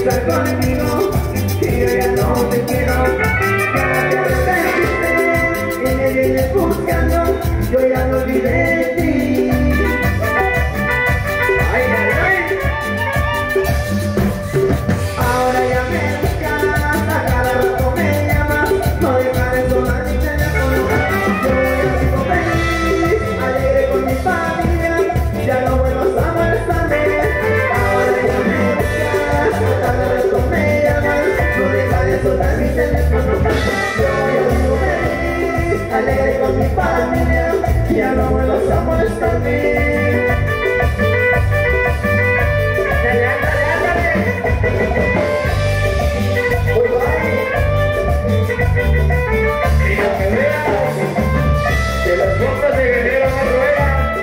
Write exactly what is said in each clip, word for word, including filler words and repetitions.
estar conmigo, que yo ya no te quiero. Ya te arrepentiste y me vienes buscando, yo ya me olvidé de ti. Ay, ay, ay. Ahora ya me buscas, a cada rato me llamas, no dejas de sonar mi teléfono. Yo ya sigo feliz, alegre con mi familia, ya no vuelvas a molestarme. Ahora ya me buscas, a cada rato me llamas, no dejas de sonar mi teléfono. Yo ya sigo feliz, alegre con mi familia, ya no vuelvas a molestarme. Que las botas de Guerrero no ruedan.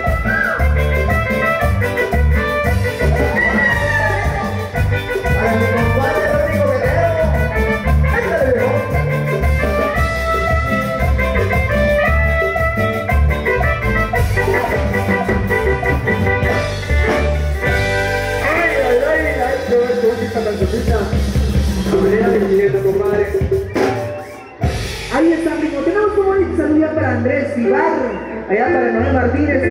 Para mi compadre Rodrigo Guerrero, ándale viejo. Ay, ay, ay, ay, qué bonita cancioncita. La manera de directo, compadre. Ahí está, primo. Tenemos un bonito saludo para Andrés Ibarro, allá para Manuel Martínez.